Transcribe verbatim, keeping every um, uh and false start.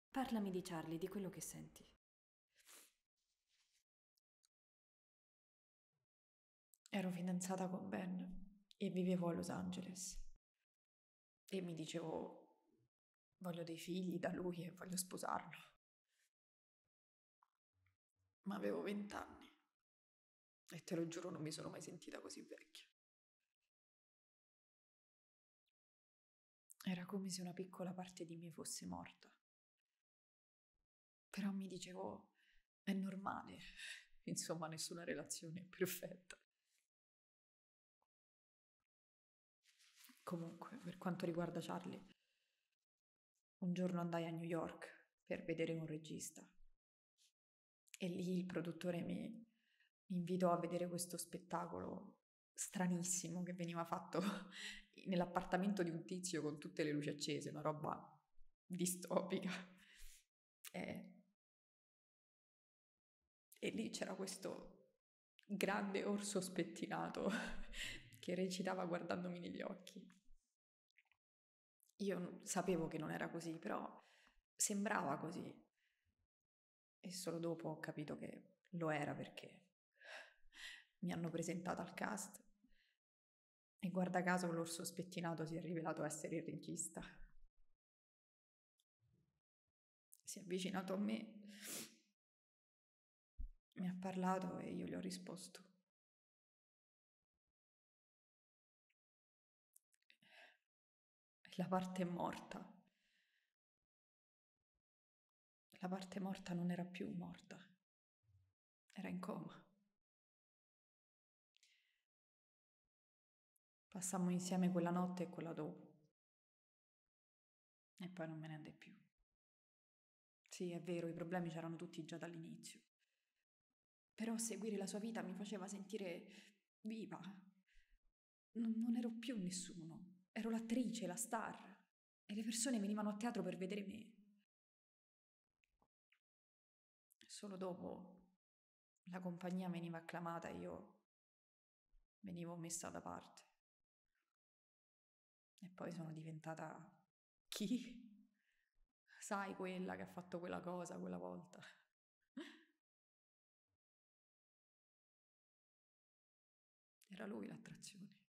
Parlami di Charlie, di quello che senti. Ero fidanzata con Ben e vivevo a Los Angeles. E mi dicevo, voglio dei figli da lui e voglio sposarlo. Ma avevo vent'anni e te lo giuro non mi sono mai sentita così vecchia. Era come se una piccola parte di me fosse morta. Però mi dicevo, è normale. Insomma, nessuna relazione è perfetta. Comunque, per quanto riguarda Charlie, un giorno andai a New York per vedere un regista e lì il produttore mi invitò a vedere questo spettacolo stranissimo che veniva fatto nell'appartamento di un tizio con tutte le luci accese, una roba distopica. E, e lì c'era questo grande orso spettinato che recitava guardandomi negli occhi. Io sapevo che non era così, però sembrava così. E solo dopo ho capito che lo era perché mi hanno presentata al cast e guarda caso l'orso spettinato si è rivelato essere il regista. Si è avvicinato a me, mi ha parlato e io gli ho risposto. La parte morta. La parte morta non era più morta. Era in coma. Passammo insieme quella notte e quella dopo. E poi non me ne andai più. Sì, è vero, i problemi c'erano tutti già dall'inizio. Però seguire la sua vita mi faceva sentire viva. Non, non ero più nessuno. Ero l'attrice, la star. E le persone venivano a teatro per vedere me. Solo dopo la compagnia veniva acclamata e io venivo messa da parte. E poi sono diventata chi? Sai, quella che ha fatto quella cosa quella volta. Era lui l'attrazione.